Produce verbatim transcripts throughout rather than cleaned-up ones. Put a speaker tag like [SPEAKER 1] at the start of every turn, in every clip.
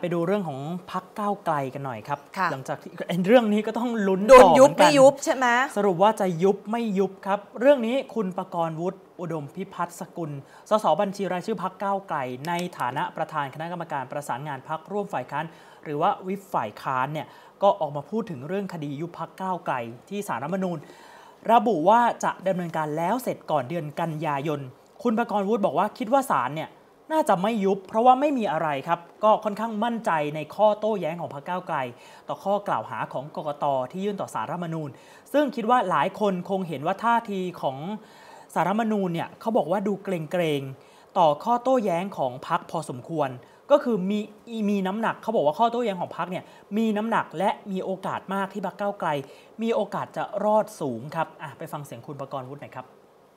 [SPEAKER 1] ไปดูเรื่องของพรรคก้าวไกลกันหน่อยครับหลังจากที่เรื่องนี้ก็ต้องลุ้น
[SPEAKER 2] โดนยุบไม่ยุบใช่ไหม
[SPEAKER 1] สรุปว่าจะยุบไม่ยุบครับเรื่องนี้คุณปกรณ์วุฒิอุดมพิพัฒน์สกุลสสบัญชีรายชื่อพรรคก้าวไกลในฐานะประธานคณะกรรมการประสานงานพรรคร่วมฝ่ายค้านหรือว่าวิปฝ่ายค้านเนี่ยก็ออกมาพูดถึงเรื่องคดียุบพรรคก้าวไกลที่ศาลรัฐธรรมนูญระบุว่าจะดำเนินการแล้วเสร็จก่อนเดือนกันยายนคุณปกรณ์วุฒิบอกว่าคิดว่าศาลเนี่ยน่าจะไม่ยุบเพราะว่าไม่มีอะไรครับก็ค่อนข้างมั่นใจในข้อโต้แย้งของพรรคก้าวไกลต่อข้อกล่าวหาของกกต.ที่ยื่นต่อศาลรัฐธรรมนูญซึ่งคิดว่าหลายคนคงเห็นว่าท่าทีของศาลรัฐธรรมนูญเนี่ยเขาบอกว่าดูเกรงๆต่อข้อโต้แย้งของพรรคพอสมควรก็คือมีมีน้ำหนักเขาบอกว่าข้อโต้แย้งของพรรคเนี่ยมีน้ำหนักและมีโอกาสมากที่พรรคก้าวไกลมีโอกาสจะรอดสูงครับอ่ะไปฟังเสียงคุณปกรณ์วุฒิหน่อยครับ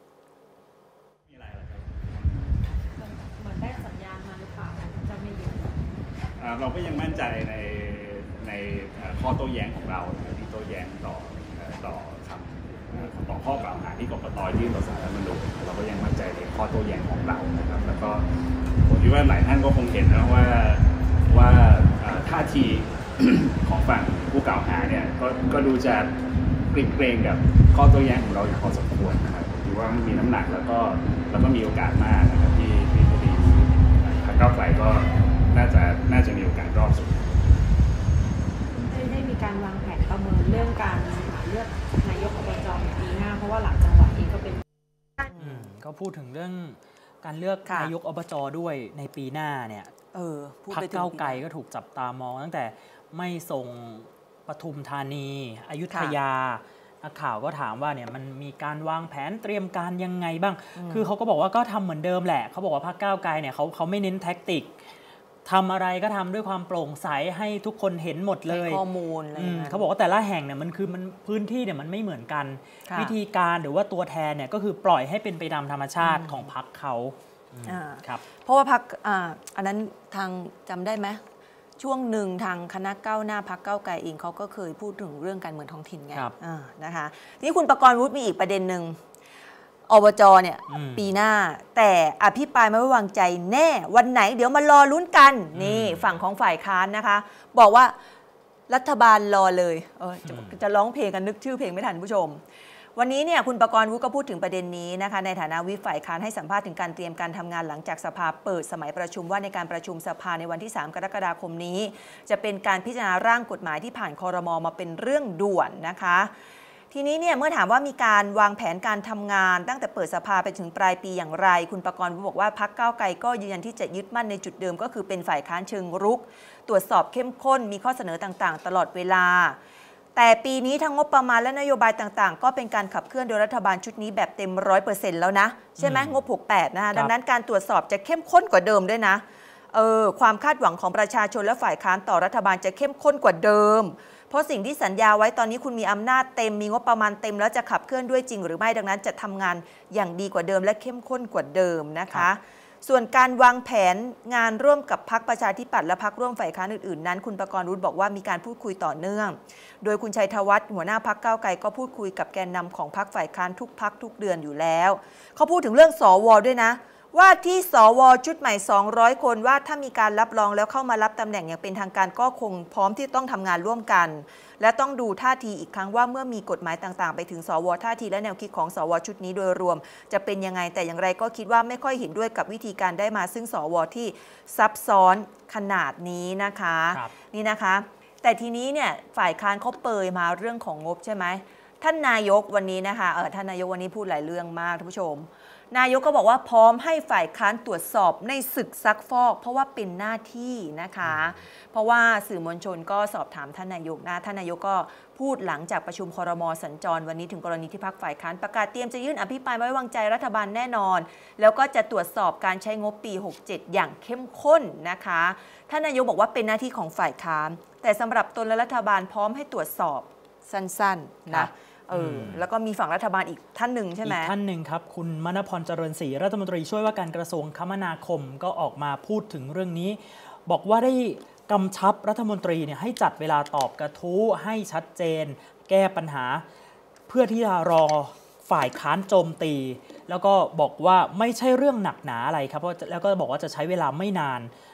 [SPEAKER 3] เราก็ยังมั่นใจในในข้อโต้แย้งของเราที่โต้แย้งต่อต่อคำต่อข้อกล่าวหาที่กกต.ยื่นต่อศาลรัฐธรรมนูญเราก็ยังมั่นใจในข้อโต้แย้งของเรานะครับแล้วก็ผมคิดว่าหลายท่านก็คงเห็นนะว่าว่าท่าทีของฝั่งผู้กล่าวหาเนี่ยก็ก็ดูจะเกรงกับข้อโต้แย้งของเราอยู่พอสมควรนะครับถือว่ามีน้ำหนักแล้วก็แล้วก็มีโอกาสมากนะครับที่ที่คดีพรรคก้าวไกลก็น่าจะน่าจะมีโอกาสรอดสุด
[SPEAKER 4] ได้ได้มีการวางแผนประเมินเรื่องการเลือกนายกอบจ.ปีหน้าเพราะว่าหลังจังหวัดเองก็เป็น
[SPEAKER 1] ก็พูดถึงเรื่องการเลือกนายกอบจ.ด้วยในปีหน้าเนี่ยพรรคก้าวไกลก็ถูกจับตามองตั้งแต่ไม่ส่งปทุมธานีอยุธยานักข่าวก็ถามว่าเนี่ยมันมีการวางแผนเตรียมการยังไงบ้างคือเขาก็บอกว่าก็ทำเหมือนเดิมแหละเขาบอกว่าพรรคก้าวไกลเนี่ยเขาเขาไม่เน้นแท็กติกทำอะไรก็ทำด้วยความโปร่งใสให้ทุกคนเห็นหมดเลย
[SPEAKER 2] ข้อมูลอะไร
[SPEAKER 1] เขาบอกว่าแต่ละแห่งเนี่ยมันคือมันพื้นที่เนี่ยมันไม่เหมือนกันวิธีการหรือว่าตัวแทนเนี่ยก็คือปล่อยให้เป็นไปตามธรรมชาติของพรรคเขา
[SPEAKER 2] ครับเพราะว่าพรรคอันนั้นทางจำได้ไหมช่วงหนึ่งทางคณะก้าวหน้าพรรคก้าวไกลเองเขาก็เคยพูดถึงเรื่องการเมืองท้องถิ่นไงนะคะนี่คุณปกรณ์วุฒิมีอีกประเด็นหนึ่งอบจ.เนี่ยปีหน้าแต่อภิปรายไม่ไว้วางใจแน่วันไหนเดี๋ยวมารอลุ้นกันนี่ฝั่งของฝ่ายค้านนะคะบอกว่ารัฐบาลรอเลยเออจะจะร้องเพลงกันนึกชื่อเพลงไม่ทันผู้ชมวันนี้เนี่ยคุณปกรณ์วุฒิก็พูดถึงประเด็นนี้นะคะในฐานะวิปฝ่ายค้านให้สัมภาษณ์ถึงการเตรียมการทำงานหลังจากสภาเปิดสมัยประชุมว่าในการประชุมสภาในวันที่สามกรกฎาคมนี้จะเป็นการพิจารณาร่างกฎหมายที่ผ่านครม.มาเป็นเรื่องด่วนนะคะทีนี้เนี่ยเมื่อถามว่ามีการวางแผนการทำงานตั้งแต่เปิดสภาไปถึงปลายปีอย่างไรคุณปกรณ์บอกว่าพรรคก้าวไกลก็ยืนยันที่จะยึดมั่นในจุดเดิมก็คือเป็นฝ่ายค้านเชิงรุกตรวจสอบเข้มข้นมีข้อเสนอต่างๆตลอดเวลาแต่ปีนี้ทั้งงบประมาณและนโยบายต่างๆก็เป็นการขับเคลื่อนโดยรัฐบาลชุดนี้แบบเต็มร้อยเปอร์เซ็นต์แล้วนะใช่ไหมงบหกสิบแปดนะคะดังนั้นการตรวจสอบจะเข้มข้นกว่าเดิมด้วยนะเออความคาดหวังของประชาชนและฝ่ายค้านต่อรัฐบาลจะเข้มข้นกว่าเดิมเพราะสิ่งที่สัญญาไว้ตอนนี้คุณมีอำนาจเต็มมีงบประมาณเต็มแล้วจะขับเคลื่อนด้วยจริงหรือไม่ดังนั้นจะทำงานอย่างดีกว่าเดิมและเข้มข้นกว่าเดิมนะคะส่วนการวางแผนงานร่วมกับพรรคประชาธิปัตย์และพรรคร่วมฝ่ายค้านอื่นๆนั้นคุณปกรณ์วุฒิบอกว่ามีการพูดคุยต่อเนื่องโดยคุณชัยธวัฒน์หัวหน้าพรรคก้าวไกลก็พูดคุยกับแกนนำของพรรคฝ่ายค้านทุกพรรคทุกเดือนอยู่แล้วเขาพูดถึงเรื่องสวด้วยนะว่าที่สวชุดใหม่สองร้อยคนว่าถ้ามีการรับรองแล้วเข้ามารับตำแหน่งอย่างเป็นทางการก็คงพร้อมที่ต้องทำงานร่วมกันและต้องดูท่าทีอีกครั้งว่าเมื่อมีกฎหมายต่างๆไปถึงสวท่าทีและแนวคิดของสวชุดนี้โดยรวมจะเป็นยังไงแต่อย่างไรก็คิดว่าไม่ค่อยเห็นด้วยกับวิธีการได้มาซึ่งสวที่ซับซ้อนขนาดนี้นะคะนี่นะคะแต่ทีนี้เนี่ยฝ่ายค้านเขาเปยมาเรื่องของงบใช่ไหมท่านนายกวันนี้นะคะเออท่านนายกวันนี้พูดหลายเรื่องมากท่านผู้ชมนายกก็บอกว่าพร้อมให้ฝ่ายค้านตรวจสอบในศึกซักฟอกเพราะว่าเป็นหน้าที่นะคะเพราะว่าสื่อมวลชนก็สอบถามท่านนายกนะท่านนายกก็พูดหลังจากประชุมครม.สัญจรวันนี้ถึงกรณีที่พรรคฝ่ายค้านประกาศเตรียมจะยื่นอภิปรายไม่ไว้วางใจรัฐบาลแน่นอนแล้วก็จะตรวจสอบการใช้งบปีหกสิบเจ็ดอย่างเข้มข้นนะคะท่านนายกบอกว่าเป็นหน้าที่ของฝ่ายค้านแต่สำหรับตนและรัฐบาลพร้อมให้ตรวจสอบสั้นๆนะเออแล้วก็มีฝั่งรัฐบาลอีกท่านหนึ่งใช่ไหม
[SPEAKER 1] อีกท่านหนึ่งครับคุณมณพรเจริญศรีรัฐมนตรีช่วยว่าการกระทรวงคมนาคมก็ออกมาพูดถึงเรื่องนี้บอกว่าได้กำชับรัฐมนตรีเนี่ยให้จัดเวลาตอบกระทู้ให้ชัดเจนแก้ปัญหาเพื่อที่จะรอฝ่ายค้านโจมตีแล้วก็บอกว่าไม่ใช่เรื่องหนักหนาอะไรครับแล้วก็บอกว่าจะใช้เวลาไม่นาน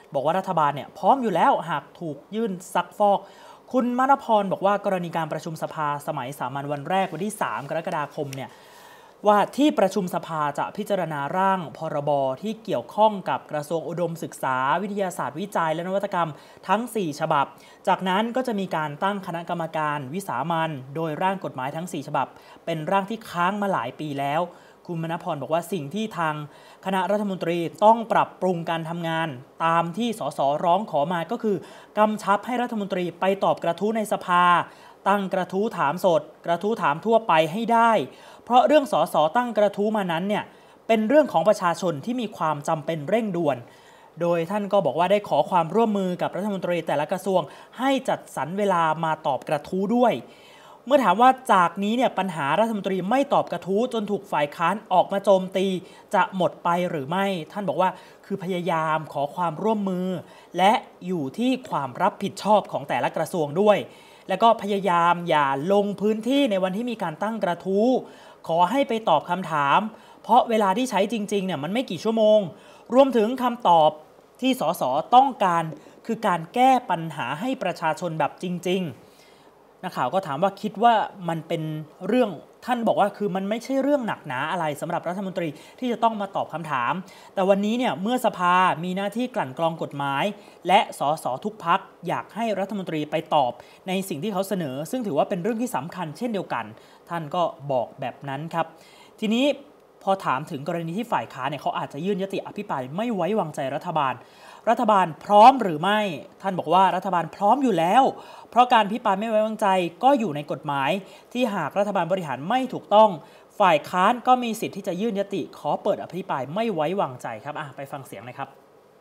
[SPEAKER 1] บอกว่ารัฐบาลเนี่ยพร้อมอยู่แล้วหากถูกยื่นซักฟอกคุณมณพรบอกว่ากรณีการประชุมสภาสมัยสามัญวันแรกวันที่สามกรกฎาคมเนี่ยว่าที่ประชุมสภาจะพิจารณาร่างพรบที่เกี่ยวข้องกับกระทรวงอุดมศึกษาวิทยาศาสตร์วิจัยและนวัตกรรมทั้งสี่ฉบับจากนั้นก็จะมีการตั้งคณะกรรมการวิสามัญโดยร่างกฎหมายทั้งสี่ฉบับเป็นร่างที่ค้างมาหลายปีแล้วคุณมณพรบอกว่าสิ่งที่ทางคณะรัฐมนตรีต้องปรับปรุงการทำงานตามที่สสร้องขอมาก็คือกำชับให้รัฐมนตรีไปตอบกระทู้ในสภาตั้งกระทู้ถามสดกระทู้ถามทั่วไปให้ได้เพราะเรื่องสสตั้งกระทู้มานั้นเนี่ยเป็นเรื่องของประชาชนที่มีความจำเป็นเร่งด่วนโดยท่านก็บอกว่าได้ขอความร่วมมือกับรัฐมนตรีแต่ละกระทรวงให้จัดสรรเวลามาตอบกระทู้ด้วยเมื่อถามว่าจากนี้เนี่ยปัญหารัฐมนตรีไม่ตอบกระทู้จนถูกฝ่ายค้านออกมาโจมตีจะหมดไปหรือไม่ท่านบอกว่าคือพยายามขอความร่วมมือและอยู่ที่ความรับผิดชอบของแต่ละกระทรวงด้วยแล้วก็พยายามอย่าลงพื้นที่ในวันที่มีการตั้งกระทู้ขอให้ไปตอบคำถามเพราะเวลาที่ใช้จริงๆเนี่ยมันไม่กี่ชั่วโมงรวมถึงคำตอบที่สสต้องการคือการแก้ปัญหาให้ประชาชนแบบจริงๆนักข่าวก็ถามว่าคิดว่ามันเป็นเรื่องท่านบอกว่าคือมันไม่ใช่เรื่องหนักหนาอะไรสำหรับรัฐมนตรีที่จะต้องมาตอบคำถามแต่วันนี้เนี่ยเมื่อสภามีหน้าที่กลั่นกรองกฎหมายและสสทุกพรรคอยากให้รัฐมนตรีไปตอบในสิ่งที่เขาเสนอซึ่งถือว่าเป็นเรื่องที่สำคัญเช่นเดียวกันท่านก็บอกแบบนั้นครับทีนี้พอถามถึงกรณีที่ฝ่ายค้านเนี่ยเขาอาจจะยื่นยติอภิปรายไม่ไว้วางใจรัฐบาลรัฐบาลพร้อมหรือไม่ท่านบอกว่ารัฐบาลพร้อมอยู่แล้วเพราะการอภิปรายไม่ไว้วางใจก็อยู่ในกฎหมายที่หากรัฐบาลบริหารไม่ถูกต้องฝ่ายค้านก็มีสิทธิ์ที่จะยื่นยติขอเปิดอภิปรายไม่ไว้วางใจครับอ่ะไปฟังเสียงเลยครับ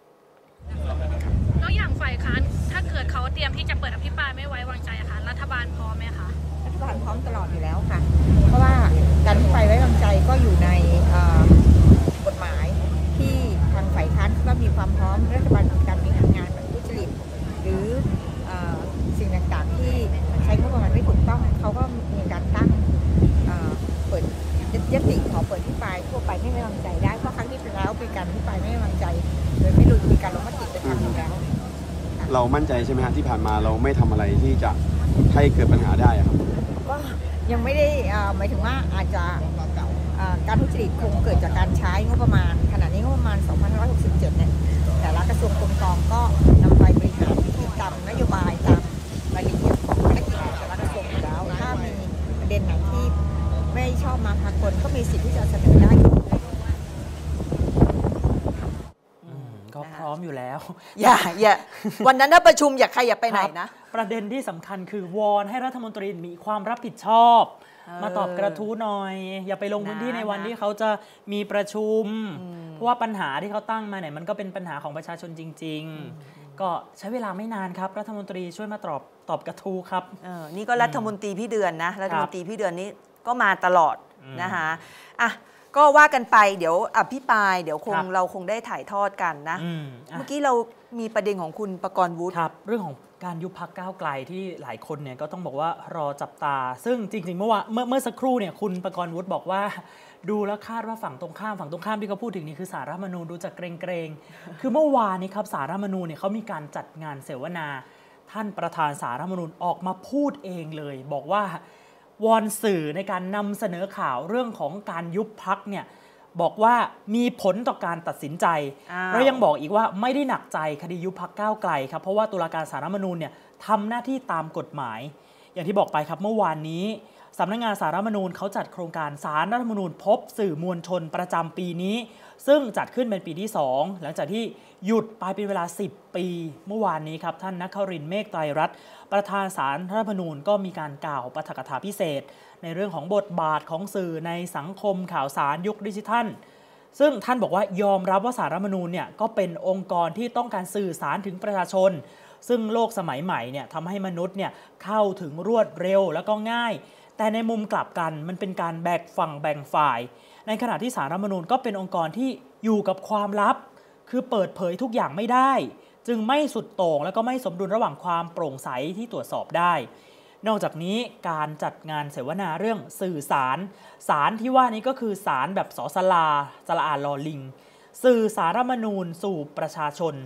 [SPEAKER 5] แล้วอย่างฝ่ายค้านถ้าเกิดเขาเตรียมที่จะเปิดอภิปรายไม่ไว้วางใจอะคะรัฐบาลพร้อมไหมคะ
[SPEAKER 6] รัฐบาลพร้อมตลอดอยู่แล้วค่ะเพราะว่าการอภิปรายไว้วางใจก็อยู่ในกฎหมายที่ทางฝ่ายค้านก็มีความพร้อมรัฐบาลการบริหารงานแบบทุจริตหรือสิ่งต่างๆที่ใช้งบประมาณไม่ถูกต้องเขาก็มีการตั้งเปิดยติขอเปิดอภิปรายทั่วไปไม่ไว้วางใจได้เพราะครั้งที่แล้วเป็นการอภิปรายไม่ไว้วางใจโดยไม่รู้มีการลงมติไปทำอยู่แล้ว
[SPEAKER 7] เรามั่นใจใช่ไหมฮะที่ผ่านมาเราไม่ทำอะไรที่จะให้เกิดปัญหาได้ครับ
[SPEAKER 6] ก็ยังไม่ได้หมายถึงว่าอาจจะการทุจริตคงเกิดจากการใช้งบประมาณขณะนี้งบประมาณสองพันห้าร้อยหกสิบเจ็ดเนี่ยแต่ละกระทรวงกรมกองก็นำไปบริหารที่ตามนโยบายตามรายละเอียดของภารกิจแต่ละกระทรวงอยู่แล้วถ้ามีประเด็นไหนที่ไม่ชอบมาพากลก็มีสิทธิ์ที่จะเสนอได้
[SPEAKER 1] ก็พร้อมอยู่แล้ว
[SPEAKER 2] อย่าอย่าวันนั้นถ้าประชุมอย่าใครอย่าไปไหนนะ
[SPEAKER 1] ประเด็นที่สำคัญคือวอนให้รัฐมนตรีมีความรับผิดชอบมาตอบกระทู้หน่อยอย่าไปลงพื้นที่ในวันที่เขาจะมีประชุมเพราะว่าปัญหาที่เขาตั้งมาเนี่ยมันก็เป็นปัญหาของประชาชนจริงๆก็ใช้เวลาไม่นานครับรัฐมนตรีช่วยมาตอบตอบกระทู้ครับ
[SPEAKER 2] นี่ก็รัฐมนตรีพี่เดือนนะรัฐมนตรีพี่เดือนนี้ก็มาตลอดนะคะอ่ะก็ว่ากันไปเดี๋ยวอภิปรายเดี๋ยวคงเราคงได้ถ่ายทอดกันนะเมื่อกี้เรามีประเด็นของคุณประกรณ์วุฒิ
[SPEAKER 1] ครับเรื่องของการยุบพรรคก้าวไกลที่หลายคนเนี่ยก็ต้องบอกว่ารอจับตาซึ่งจริงๆเมื่อวานเมื่อเมื่อสักครู่เนี่ยคุณประกรณ์วุฒิบอกว่าดูแล้วคาดว่าฝั่งตรงข้ามฝั่งตรงข้ามที่เขาพูดถึงนี่คือศาลรัฐธรรมนูญดูจะเกรงๆคือเมื่อวานนี้ครับศาลรัฐธรรมนูญเนี่ยเขามีการจัดงานเสวนาท่านประธานศาลรัฐธรรมนูญออกมาพูดเองเลยบอกว่าวอนสื่อในการนำเสนอข่าวเรื่องของการยุบพรรคเนี่ยบอกว่ามีผลต่อการตัดสินใจแล้วยังบอกอีกว่าไม่ได้หนักใจคดียุบพรรคก้าวไกลครับเพราะว่าตุลาการศาลรัฐธรรมนูญเนี่ยทำหน้าที่ตามกฎหมายอย่างที่บอกไปครับเมื่อวานนี้สำนักงานศาลรัฐธรรมนูญเขาจัดโครงการศาลรัฐธรรมนูญพบสื่อมวลชนประจำปีนี้ซึ่งจัดขึ้นเป็นปีที่สองหลังจากที่หยุดไปเป็นเวลาสิบปีเมื่อวานนี้ครับท่านนครินทร์เมฆไตรรัตน์ประธานศาลรัฐธรรมนูญก็มีการกล่าวปาฐกถาพิเศษในเรื่องของบทบาทของสื่อในสังคมข่าวสารยุคดิจิทัลซึ่งท่านบอกว่ายอมรับว่าศาลรัฐธรรมนูญเนี่ยก็เป็นองค์กรที่ต้องการสื่อสารถึงประชาชนซึ่งโลกสมัยใหม่เนี่ยทำให้มนุษย์เนี่ยเข้าถึงรวดเร็วแล้วก็ง่ายแต่ในมุมกลับกันมันเป็นการแบ่งฝั่งแบ่งฝ่ายในขณะที่ศาลรัฐธรรมนูญก็เป็นองค์กรที่อยู่กับความลับคือเปิดเผยทุกอย่างไม่ได้จึงไม่สุดโต่งแล้วก็ไม่สมดุลระหว่างความโปร่งใสที่ตรวจสอบได้นอกจากนี้การจัดงานเสวนาเรื่องสื่อสารสารที่ว่านี้ก็คือสารแบบสอสลาสละอาลอลิงสื่อสารรัฐธรรมนูญสู่ประชาชน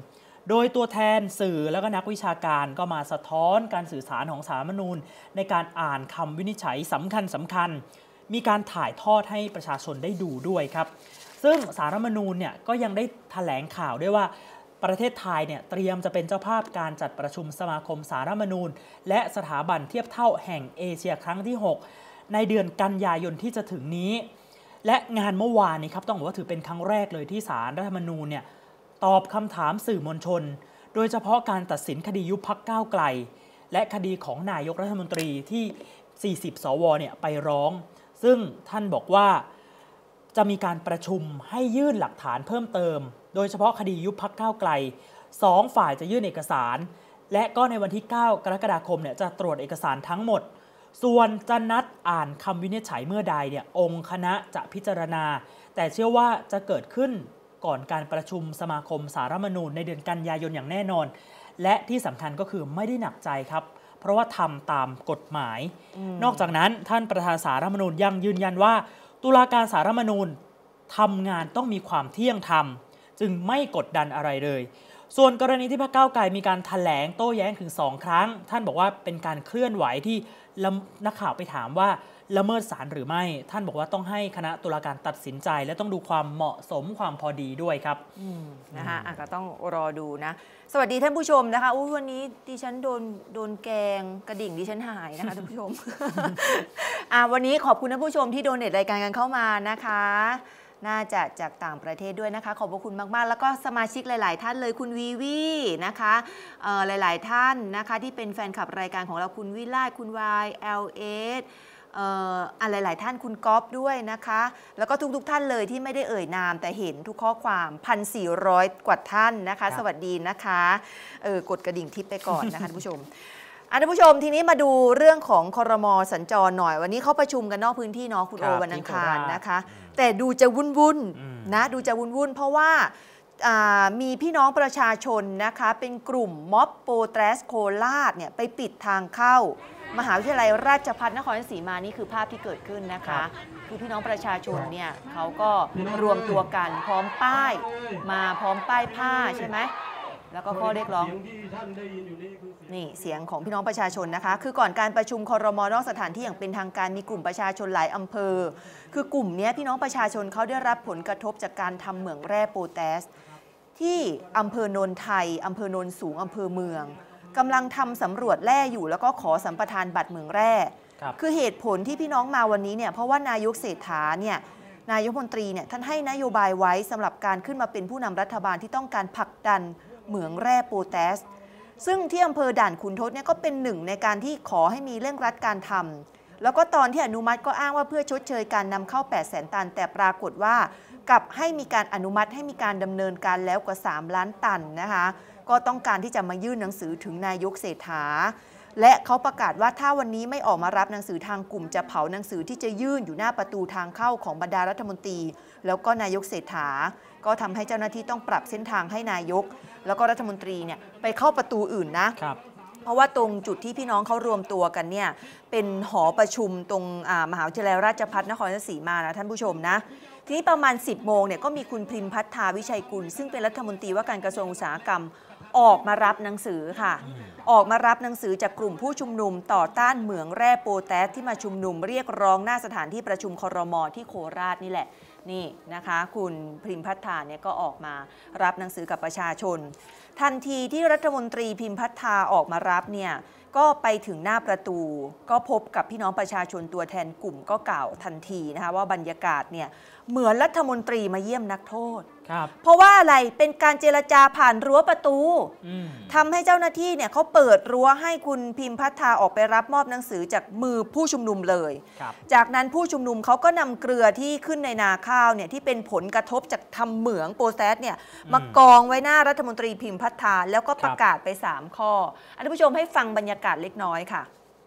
[SPEAKER 1] โดยตัวแทนสื่อแล้วก็นักวิชาการก็มาสะท้อนการสื่อสารของศาลรัฐธรรมนูญในการอ่านคำวินิจฉัยสำคัญสำคัญมีการถ่ายทอดให้ประชาชนได้ดูด้วยครับซึ่งศาลรัฐธรรมนูญเนี่ยก็ยังได้แถลงข่าวด้วยว่าประเทศไทยเนี่ยเตรียมจะเป็นเจ้าภาพการจัดประชุมสมาคมศาลรัฐธรรมนูญและสถาบันเทียบเท่าแห่งเอเชียครั้งที่หกในเดือนกันยายนที่จะถึงนี้และงานเมื่อวานนี้ครับต้องบอกว่าถือเป็นครั้งแรกเลยที่ศาลรัฐธรรมนูญเนี่ยตอบคำถามสื่อมวลชนโดยเฉพาะการตัดสินคดียุบพรรคก้าวไกลและคดีของนายกรัฐมนตรีที่สี่สิบสวเนี่ยไปร้องซึ่งท่านบอกว่าจะมีการประชุมให้ยื่นหลักฐานเพิ่มเติมโดยเฉพาะคดียุบพรรคก้าวไกลสองฝ่ายจะยื่นเอกสารและก็ในวันที่เก้ากรกฎาคมเนี่ยจะตรวจเอกสารทั้งหมดส่วนจะนัดอ่านคำวินิจฉัยเมื่อใดเนี่ยองค์คณะจะพิจารณาแต่เชื่อว่าจะเกิดขึ้นก่อนการประชุมสมาคมศาลรัฐธรรมนูญในเดือนกันยายนอย่างแน่นอนและที่สำคัญก็คือไม่ได้หนักใจครับเพราะว่าทำตามกฎหมายนอกจากนั้นท่านประธานศาลรัฐธรรมนูญยังยืนยันว่าตุลาการศาลรัฐธรรมนูญทำงานต้องมีความเที่ยงธรรมจึงไม่กดดันอะไรเลยส่วนกรณีที่พรรคก้าวไกลมีการแถลงโต้แย้งถึงสองครั้งท่านบอกว่าเป็นการเคลื่อนไหวที่นักข่าวไปถามว่าละเมิดศาลหรือไม่ท่านบอกว่าต้องให้คณะตุลาการตัดสินใจและต้องดูความเหมาะสมความพอดีด้วยครับ
[SPEAKER 2] นะคะอ่ะก็ต้องรอดูนะสวัสดีท่านผู้ชมนะคะอุ้ยวันนี้ดิฉันโดนโดนแกงกระดิ่งดิฉันหายนะคะท่านผู้ชม อ่ะวันนี้ขอบคุณท่านผู้ชมที่โดเนทรายการกันเข้ามานะคะน่าจะจากต่างประเทศด้วยนะคะขอบพระคุณมากๆแล้วก็สมาชิกหลายๆท่านเลยคุณวีวีนะคะหลายๆท่านนะคะที่เป็นแฟนคลับรายการของเราคุณวิลาศคุณวายเอลเอสเอ่อหลายๆท่านคุณก๊อฟด้วยนะคะแล้วก็ทุกๆท่านเลยที่ไม่ได้เอ่ยนามแต่เห็นทุกข้อความ หนึ่งพันสี่ร้อย กว่าท่านนะคะสวัสดีนะคะเออกดกระดิ่งทิปไปก่อนนะคะท่านผู้ชมท่านผู้ชมทีนี้มาดูเรื่องของครม.สัญจรหน่อยวันนี้เขาประชุมกันนอกพื้นที่เนาะคุณโอวันอังคารนะคะแต่ดูจะวุ่นๆนะดูจะวุ่นๆเพราะว่ามีพี่น้องประชาชนนะคะเป็นกลุ่มม็อบโปรเตสโคราชเนี่ยไปปิดทางเข้ามหาวิทยาลัยราชภัฏนครราชสีมานี่คือภาพที่เกิดขึ้นนะคะคือพี่น้องประชาชนเนี่ยเขาก็รวมตัวกันพร้อมป้ายมาพร้อมป้ายผ้าใช่ไหมแล้วก็ข้อเรียกร้องนี่เสียงของพี่น้องประชาชนนะคะคือก่อนการประชุมครม.นอกสถานที่อย่างเป็นทางการมีกลุ่มประชาชนหลายอำเภอคือกลุ่มนี้พี่น้องประชาชนเขาได้รับผลกระทบจากการทำเหมืองแร่โปแทสที่อำเภอโนนไทยอำเภอโนนสูงอำเภอเมืองกำลังทำสำรวจแร่อยู่แล้วก็ขอสัมปทานบัตรเหมืองแร่คือเหตุผลที่พี่น้องมาวันนี้เนี่ยเพราะว่านายกเศรษฐาเนี่ยนายกรัฐมนตรีเนี่ยท่านให้นโยบายไว้สำหรับการขึ้นมาเป็นผู้นำรัฐบาลที่ต้องการผลักดันเหมืองแร่โปแทสซึ่งที่อำเภอด่านขุนทดเนี่ยก็เป็นหนึ่งในการที่ขอให้มีเร่งรัดการทำแล้วก็ตอนที่อนุมัติก็อ้างว่าเพื่อชดเชยการนำเข้าแปดแสนตันแต่ปรากฏว่ากลับให้มีการอนุมัติให้มีการดำเนินการแล้วกว่าสามล้านตันนะคะก็ต้องการที่จะมายื่นหนังสือถึงนายกเศรษฐาและเขาประกาศว่าถ้าวันนี้ไม่ออกมารับหนังสือทางกลุ่มจะเผาหนังสือที่จะยื่นอยู่หน้าประตูทางเข้าของบรรดารัฐมนตรีแล้วก็นายกเศรษฐาก็ทำให้เจ้าหน้าที่ต้องปรับเส้นทางให้นายกแล้วก็รัฐมนตรีเนี่ยไปเข้าประตูอื่นนะเพราะว่าตรงจุดที่พี่น้องเขารวมตัวกันเนี่ยเป็นหอประชุมตรงมหาวิทยาลัยราชภัฏนครราชสีมานะท่านผู้ชมนะทีนี้ประมาณสิบโมงเนี่ยก็มีคุณพิมพัฒนาวิชัยกุลซึ่งเป็นรัฐมนตรีว่าการกระทรวงอุตสาหกรรมออกมารับหนังสือค่ะออกมารับหนังสือจากกลุ่มผู้ชุมนุมต่อต้านเหมืองแร่โปแทสที่มาชุมนุมเรียกร้องหน้าสถานที่ประชุมครม.ที่โคราชนี่แหละนี่นะคะคุณพิมพัฒนาเนี่ยก็ออกมารับหนังสือกับประชาชนทันทีที่รัฐมนตรีพิมพัฒนาออกมารับเนี่ยก็ไปถึงหน้าประตูก็พบกับพี่น้องประชาชนตัวแทนกลุ่มก็กล่าวทันทีนะคะว่าบรรยากาศเนี่ยเหมือนรัฐมนตรีมาเยี่ยมนักโทษเพราะว่าอะไรเป็นการเจรจาผ่านรั้วประตูทำให้เจ้าหน้าที่เนี่ยเขาเปิดรั้วให้คุณพิมพัฒนาออกไปรับมอบหนังสือจากมือผู้ชุมนุมเลยจากนั้นผู้ชุมนุมเขาก็นำเกลือที่ขึ้นในนาข้าวเนี่ยที่เป็นผลกระทบจากทำเหมืองโปแทสเนี่ยมากองไว้หน้ารัฐมนตรีพิมพัฒนาแล้วก็ประกาศไปสามข้อท่านผู้ชมให้ฟังบรรยากาศเล็กน้อยค่ะ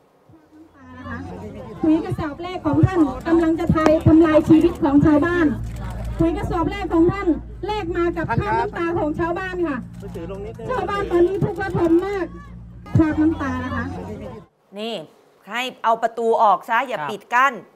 [SPEAKER 8] ปุ๋ยกระสอบแรกของท่านกำลังจะทำทำลายชีวิตของชาวบ้านปุ๋ยกระสอบแรกของท่านแลกมากับค่าน้ำตาของชาวบ้านค่ะชาวบ้านตอนนี้ทุกข์ระทมมากคราบน้ำตานะคะ
[SPEAKER 2] นี่ให้เอาประตูออกซะอย่าปิดกั้น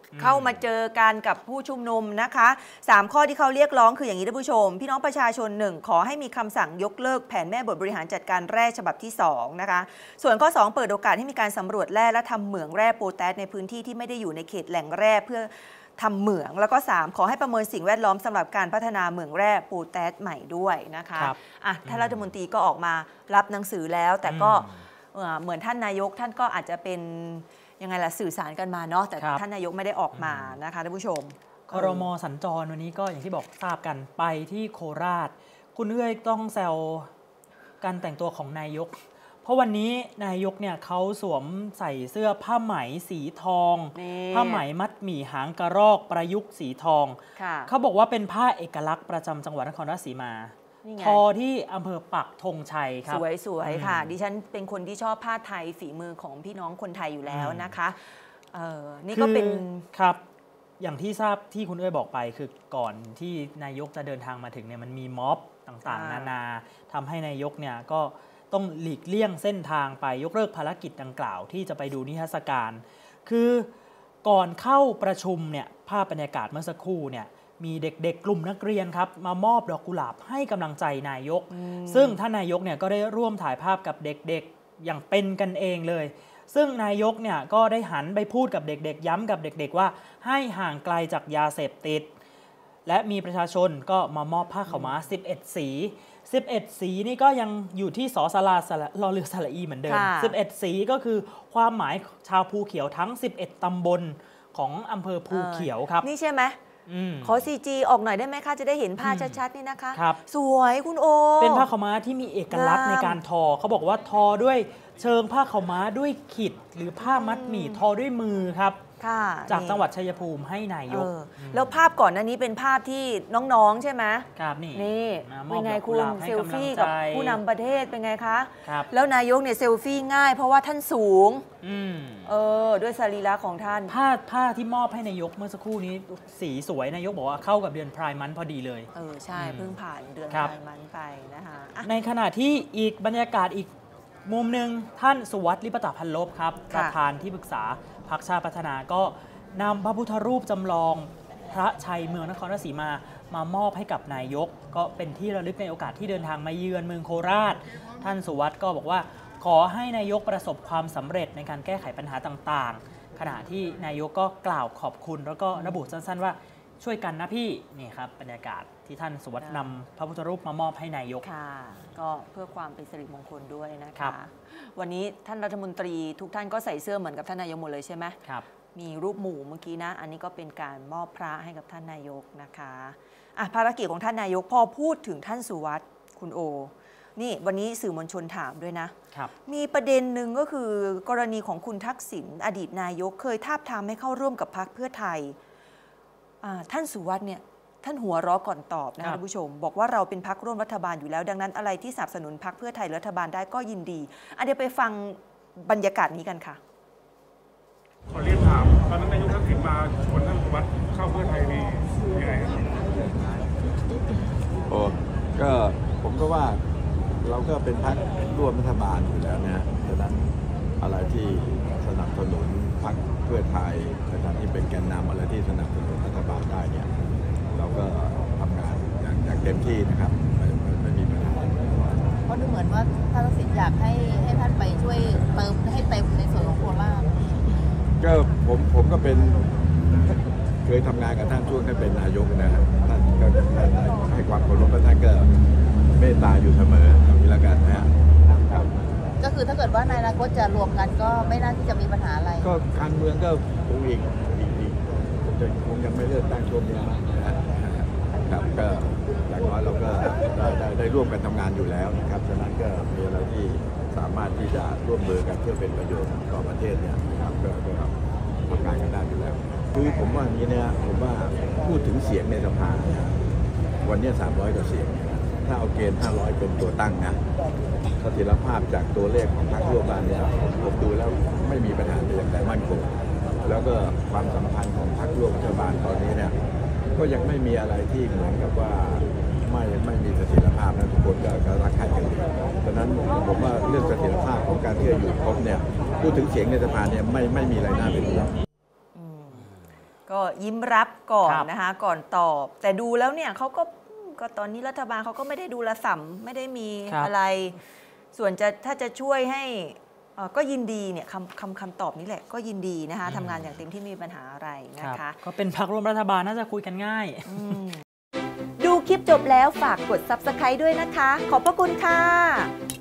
[SPEAKER 2] เข้ามาเจอกันกับผู้ชุมนุมนะคะสามข้อที่เขาเรียกร้องคืออย่างนี้ท่านผู้ชมพี่น้องประชาชนหนึ่งขอให้มีคำสั่งยกเลิกแผนแม่บทบริหารจัดการแร่ฉบับที่สองนะคะส่วนข้อสองเปิดโอกาสให้มีการสำรวจแร่และทำเหมืองแร่โพแทสในพื้นที่ที่ไม่ได้อยู่ในเขตแหล่งแร่เพื่อทำเหมืองแล้วก็สามขอให้ประเมินสิ่งแวดล้อมสำหรับการพัฒนาเหมืองแร่โพแทสใหม่ด้วยนะคะอ่ะท่านรัฐมนตรีก็ออกมารับหนังสือแล้วแต่ก็เหมือนท่านนายกท่านก็อาจจะเป็นยังไงล่ะสื่อสารกันมาเนาะแต่ท่านนายกไม่ได้ออกมานะคะท่านผู้ชม
[SPEAKER 1] ครม.สัญจรวันนี้ก็อย่างที่บอกทราบกันไปที่โคราชคุณเอื้อยต้องแซวการแต่งตัวของนายกเพราะวันนี้นายกเนี่ยเขาสวมใส่เสื้อผ้าไหมสีทองผ้าไหมมัดหมี่หางกระรอกประยุกต์สีทองเขาบอกว่าเป็นผ้าเอกลักษณ์ประจำจังหวัดนครราชสีมาทอที่อำเภอปักธงชัยครับ
[SPEAKER 2] สวยๆค่ะดิฉันเป็นคนที่ชอบผ้าไทยฝีมือของพี่น้องคนไทยอยู่แล้วนะคะเออนี่ก็เป็น
[SPEAKER 1] ครับอย่างที่ทราบที่คุณเอ้ยบอกไปคือก่อนที่นายกจะเดินทางมาถึงเนี่ยมันมีม็อบต่างๆนานาทำให้นายกเนี่ยก็ต้องหลีกเลี่ยงเส้นทางไปยกเลิกภารกิจดังกล่าวที่จะไปดูนิทรรศการคือก่อนเข้าประชุมเนี่ยภาพบรรยากาศเมื่อสักครู่เนี่ยมีเด็กๆกลุ่มนักเรียนครับมามอบดอกกุหลาบให้กำลังใจนายกซึ่งท่านนายกเนี่ยก็ได้ร่วมถ่ายภาพกับเด็กๆอย่างเป็นกันเองเลยซึ่งนายกเนี่ยก็ได้หันไปพูดกับเด็กๆย้ำกับเด็กๆว่าให้ห่างไกลจากยาเสพติดและมีประชาชนก็มามอบผ้าขาวม้าสิบเอ็ดสีสิบเอ็ดสีนี่ก็ยังอยู่ที่สอสลาสระรอเรือสระอีเหมือนเดิมสิบเอ็ดสีก็คือความหมายชาวภูเขียวทั้งสิบเอ็ดตำบลของอำเภอภูเขียวครับ
[SPEAKER 2] นี่ใช่ไหมขอ ซี จี ออกหน่อยได้ไหมคะจะได้เห็นภาพชัดๆนี่นะคะสวยคุณโอ
[SPEAKER 1] เป็นผ้าขาวม้าที่มีเอกลักษณ์ในการทอเขาบอกว่าทอด้วยเชิงผ้าขาวม้าด้วยขีดหรือผ้ามัดหมี่ทอด้วยมือครับจากจังหวัดชัยภูมิให้นายก
[SPEAKER 2] แล้วภาพก่อนหน้านี้เป็นภาพที่น้องๆใช่ไหม
[SPEAKER 1] ครับนี่
[SPEAKER 2] นี่เป็นไงคุณเซลฟี่กับผู้นำประเทศเป็นไงคะแล้วนายกเนี่ยเซลฟี่ง่ายเพราะว่าท่านสูงเออด้วยสรีระของท่าน
[SPEAKER 1] ผ้าผ้าที่มอบให้นายกเมื่อสักครู่นี้สีสวยนายกบอกว่าเข้ากับเดือนไพร์มันพอดีเลย
[SPEAKER 2] เออใช่เพิ่งผ่านเดือนไพร์มันไปนะคะ
[SPEAKER 1] ในขณะที่อีกบรรยากาศอีกมุมหนึ่งท่านสุวัสดิ์ ลิปตพันลบครับประธานที่ปรึกษาพรรคชาติพัฒนาก็นำพระพุทธรูปจำลองพระชัยเมืองนครราชสีมามามอบให้กับนายกก็เป็นที่ระลึกในโอกาสที่เดินทางมาเยือนเมืองโคราชท่านสุวัสดิ์ก็บอกว่าขอให้นายกประสบความสำเร็จในการแก้ไขปัญหาต่างๆขณะที่นายกก็กล่าวขอบคุณแล้วก็ระบุสั้นๆว่าช่วยกันนะพี่นี่ครับบรรยากาศที่ท่านสุวัสดิ์นำพระพุทธรูปมามอบให้นายก
[SPEAKER 2] ค่ะก็เพื่อความเป็นสิริมงคลด้วยนะคะวันนี้ท่านรัฐมนตรีทุกท่านก็ใส่เสื้อเหมือนกับท่านนายกหมดเลยใช่ไหม
[SPEAKER 1] ครับ
[SPEAKER 2] มีรูปหมู่เมื่อกี้นะอันนี้ก็เป็นการมอบพระให้กับท่านนายกนะคะอ่ะภารกิจของท่านนายกพอพูดถึงท่านสุวัสดิ์คุณโอนี่วันนี้สื่อมวลชนถามด้วยนะครับมีประเด็นหนึ่งก็คือกรณีของคุณทักษิณอดีตนายกเคยทาบทามให้เข้าร่วมกับพรรคเพื่อไทยท่านสุวัสดิ์เนี่ยท่านหัวเราะก่อนตอบนะคะท่านผู้ชมบอกว่าเราเป็นพรรคร่วมรัฐบาลอยู่แล้วดังนั้นอะไรที่สนับสนุนพรรคเพื่อไทยรัฐบาลได้ก็ยินดีอันเดี๋ยวไปฟังบรรยากาศนี้กันค่ะ
[SPEAKER 9] ขอเรียนถามตอนนั้นนายกทักษิณมาชวนท่านสุวัสดิ์เข้าเพื่อไทยนี่ยังไงครับ
[SPEAKER 7] โอ้ก็ผมก็ว่าเราก็เป็นพรรคร่วมรัฐบาลอยู่แล้วนะดังนั้นอะไรที่สนับสนุนพรรคเพื่อไทยในฐานะที่เป็นแกนนำอะไรที่สนับสนุนรัฐบาลได้เนี่ยเราก็ทำงานอย่างอย่างเต็มที่นะครับไม่ไม่มีปัญหา
[SPEAKER 6] เพราะดูเหมือนว่าท่านทักษิณอยากให้ให้ท่านไปช่วยเติมให้เต็มในส่วนของโคราช
[SPEAKER 7] ก็ผมผมก็เป็นเคยทำงานกับท่านช่วงท่านเป็นนายกนะครับท่านก็ให้ความเคารพและท่านก็เมตตาอยู่เสมอเอางี้แล้วกันนะครับ
[SPEAKER 6] ก็คือถ้าเกิดว่าในอนาคตจะรวมกันก็ไม่น่าที่จะมีปัญหาอะไร
[SPEAKER 7] ก็การเมืองก็คงอีกอีกอีกคงจะคงยังไม่เลือกตั้งช่วงนี้นะครับก็อย่างน้อยเราก็ได้ได้ได้ร่วมกันทำงานอยู่แล้วนะครับฉะนั้นก็มีอะไรที่สามารถที่จะร่วมมือกันเพื่อเป็นประโยชน์ต่อประเทศเนี่ยนะครับก็ก็ทำงานกันได้อยู่แล้วคือผมว่าอย่างนี้เนี่ยผมว่าพูดถึงเสียงในสภาวันนี้สามร้อยกว่าเสียงถ้าเอาเกณฑ์ห้าร้อยเป็นตัวตั้งนะเสถียรภาพจากตัวเลขของพรรคร่วมรัฐบาลเนี่ยผมดูแล้วไม่มีปัญหาเป็นอย่างใดมั่นคงแล้วก็ความสัมพันธ์ของพรรคร่วมรัฐบาลตอนนี้เนี่ยก็ยังไม่มีอะไรที่เหมือนกับว่าไม่ไม่มีเสถียรภาพนะทุกคนก็รักใคร่กันดังนั้นผมว่าเรื่องเสถียรภาพของการที่จะอยู่ครบเนี่ยพูดถึงเสียงในสภาเนี่ยไม่ไม่มีอะไรน่าเป็นห่วง
[SPEAKER 2] ก็ยิ้มรับก่อน
[SPEAKER 1] ครับ
[SPEAKER 2] นะคะก่อนตอบ แต่ดูแล้วเนี่ยเขาก็ก็ตอนนี้รัฐบาลเขาก็ไม่ได้ดูละสัมไม่ได้มี
[SPEAKER 1] ครับ
[SPEAKER 2] อะไร ส่วนจะถ้าจะช่วยให้เอ่อก็ยินดีเนี่ยคำคำคำตอบนี้แหละก็ยินดีนะคะ
[SPEAKER 1] อืม
[SPEAKER 2] ทำงานอย่างเต็มที่ไม่มีปัญหาอะไรนะ
[SPEAKER 1] ครั
[SPEAKER 2] คะ
[SPEAKER 1] บก็เป็นพรรคร่วมรัฐบาลน่าจะคุยกันง่าย
[SPEAKER 2] อืมดูคลิปจบแล้วฝากกด ซับสไครบ์ ด้วยนะคะ ขอบพระคุณค่ะ